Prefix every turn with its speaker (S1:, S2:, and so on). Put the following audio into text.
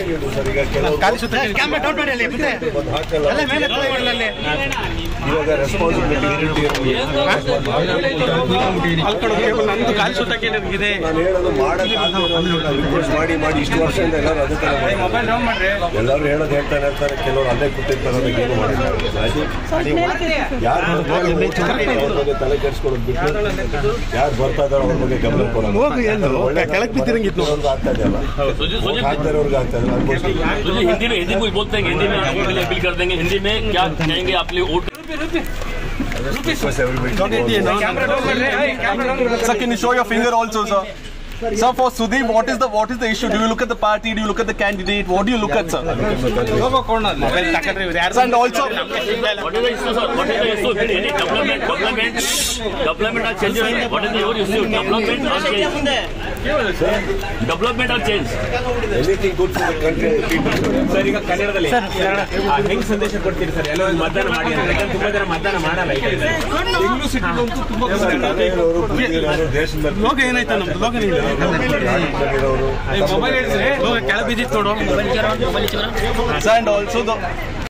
S1: Sir ಈಗ ಕೆಲವು ಇವಾಗ ರೆಸ್ಪಾನ್ಸಿಬಿಲಿಟಿ ನಾನು ಹೇಳೋದು ರಿಕ್ವೆಸ್ಟ್ ಮಾಡಿ ಇಷ್ಟು ವರ್ಷದಿಂದ ಎಲ್ಲರೂ ಅದೇ ಥರ ಎಲ್ಲರೂ ಹೇಳೋದು ಹೇಳ್ತಾನೆ ಇರ್ತಾರೆ. ಕೆಲವರು ಅಲ್ಲೇ ಕೂತಿರ್ತಾರೆ, ಅದಕ್ಕೆ ಏನು ಮಾಡಿದ್ದಾರೆ. ಯಾರು ಅವ್ರ ಬಗ್ಗೆ ತಲೆ ಕೆಡಿಸ್ಕೊಳ್ಳೋದು ಬಿಟ್ಟು ಯಾರು ಬರ್ತಾ ಇದಾರೆ ಅವ್ರ ಬಗ್ಗೆ ಗಮನ ಕೊಡೋದು. ಒಳ್ಳೆ ಆಗ್ತಾ ಇದೆಯಲ್ಲ, ಆಗ್ತಾ ಇರೋರ್ಗೆ ಆಗ್ತಾ ಇದೆ.
S2: हिंदी में कुछ बोलते हैं, हिंदी में अपील कर देंगे. हिंदी में क्या कहेंगे आप लोग?
S3: Sir, can you show your finger also, sir? Sir, for Sudeep, what is the issue? Do you look at the party? Do you look at the candidate? What do you look at, sir? Sir, and also,
S2: what is the issue, sir? What is the issue? Any development or changes? What is your issue? Development or change? Development or change?
S1: Anything good for the country and the people.
S4: Sir, ಈಗ ಕನ್ನಡದಲ್ಲಿ ಹೆಂಗ್ ಸಂದೇಶ ಕೊಡ್ತೀರಿ sir? ಎಲ್ಲರೂ ಮತದಾನ ಮಾಡಿ ಅಂತ. ತುಂಬಾ ಜನ ಮತದಾನ ಮಾಡಲ್ಲ. ಇಂಗ್ಲಿಷ್ ಸಿಟಿಗಂತೂ ತುಂಬಾ
S1: ದೇಶದ
S3: ಲೋಕ ಏನಾಯ್ತು ನಮ್ದು ಲೋಕ
S4: ಮೊಬೈಲ್ ಹಿಡಿದ್ರೆ
S3: ಕೆಳ ಬಿದ್ದಿತ್ತು ನೋಡು. Sir, and also the